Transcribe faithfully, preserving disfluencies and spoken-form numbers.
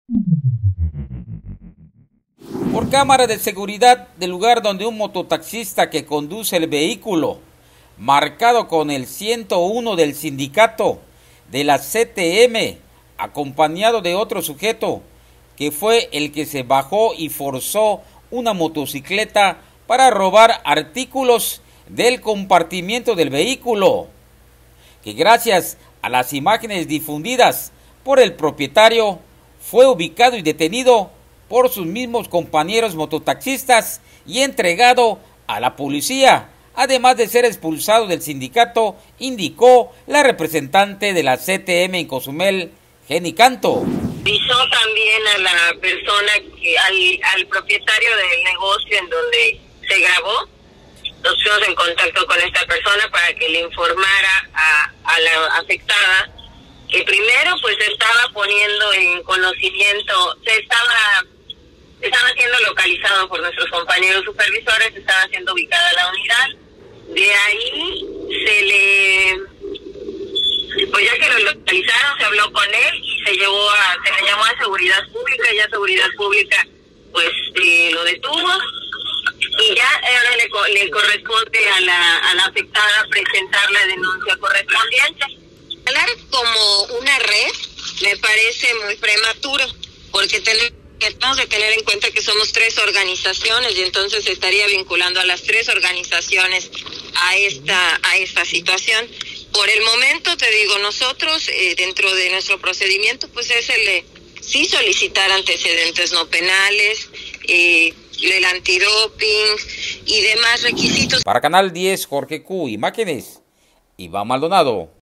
Por cámara de seguridad del lugar donde un mototaxista que conduce el vehículo, marcado con el ciento uno del sindicato de la C T M, acompañado de otro sujeto, que fue el que se bajó y forzó una motocicleta para robar artículos del compartimiento del vehículo, que gracias a las imágenes difundidas por el propietario fue ubicado y detenido por sus mismos compañeros mototaxistas y entregado a la policía, además de ser expulsado del sindicato, indicó la representante de la C T M en Cozumel, Jenny Canto. Avisó también a la persona, que, al, al propietario del negocio en donde se grabó. Nos fuimos en contacto con esta persona para que le informara a, a la afectada que primero pues se estaba poniendo en conocimiento, se estaba, estaba siendo localizado por nuestros compañeros supervisores, estaba siendo ubicada la unidad. De ahí se le, pues ya que lo localizaron, se habló con él y se llevó a, se le llamó a seguridad pública, y ya seguridad pública pues eh, lo detuvo. Y ya ahora le, le corresponde a la, a la afectada presentar la denuncia correspondiente. Hablar como una red me parece muy prematuro, porque tenemos que tener en cuenta que somos tres organizaciones y entonces se estaría vinculando a las tres organizaciones a esta, a esta situación. Por el momento, te digo, nosotros eh, dentro de nuestro procedimiento pues es el de sí solicitar antecedentes no penales, eh, el antidoping y demás requisitos. Para Canal diez, Jorge Q, imágenes, Iván Maldonado.